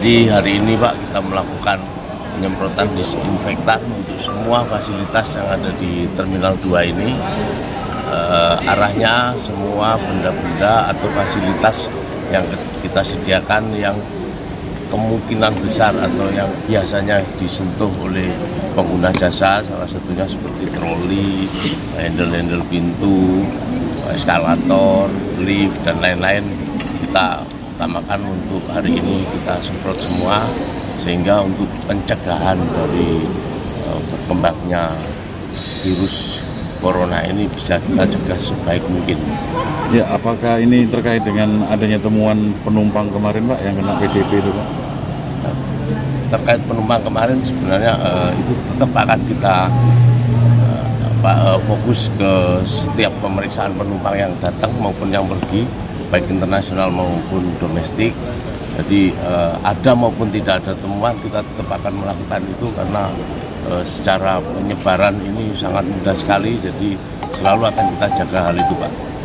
Jadi hari ini Pak kita melakukan penyemprotan disinfektan untuk semua fasilitas yang ada di Terminal 2 ini. Arahnya semua benda-benda atau fasilitas yang kita sediakan yang kemungkinan besar atau yang biasanya disentuh oleh pengguna jasa, salah satunya seperti troli, handle-handle pintu, eskalator, lift, dan lain-lain, kita utamakan untuk hari ini kita semprot semua, sehingga untuk pencegahan dari berkembangnya virus corona ini bisa kita cegah sebaik mungkin. Ya, apakah ini terkait dengan adanya temuan penumpang kemarin Pak yang kena PDP itu Pak? Terkait penumpang kemarin sebenarnya itu tetap akan kita fokus ke setiap pemeriksaan penumpang yang datang maupun yang pergi, baik internasional maupun domestik. Jadi ada maupun tidak ada temuan, kita tetap akan melakukan itu karena secara penyebaran ini sangat mudah sekali, jadi selalu akan kita jaga hal itu Pak.